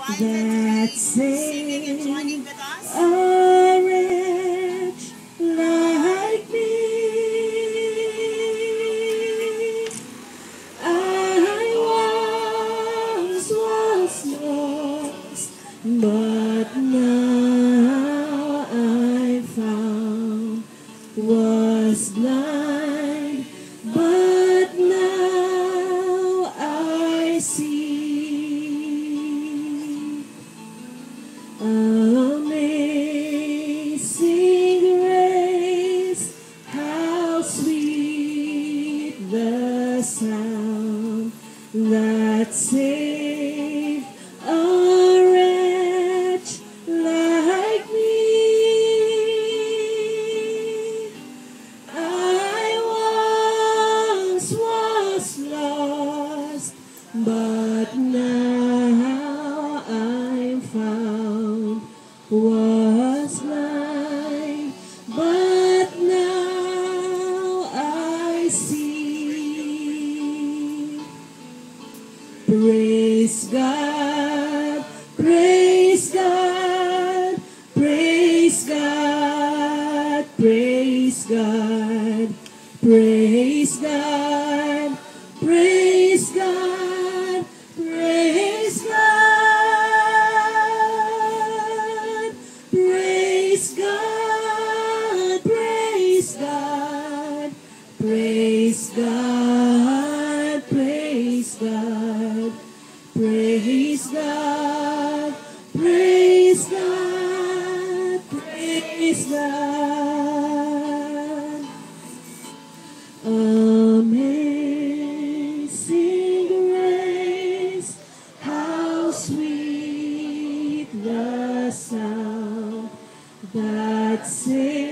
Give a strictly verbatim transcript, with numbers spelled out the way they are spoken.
that saved a wretch like me. I once was lost, but now I'm found. Was blind, but now I see. Amazing grace, how sweet the sound that saved a wretch like me. I once was lost, but now I'm found. Was blind, but now I see. Praise God, praise God, praise God, praise God, praise God, praise God, praise God, praise God, praise God, praise God, praise God, praise God, praise God, praise God. Amazing grace, how sweet the sound that saved